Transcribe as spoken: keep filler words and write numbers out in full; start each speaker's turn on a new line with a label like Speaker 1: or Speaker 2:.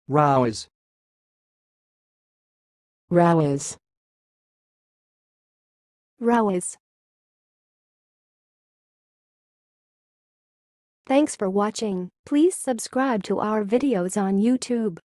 Speaker 1: roué,
Speaker 2: roué,
Speaker 3: roué. Thanks for watching. Please subscribe to our videos on YouTube.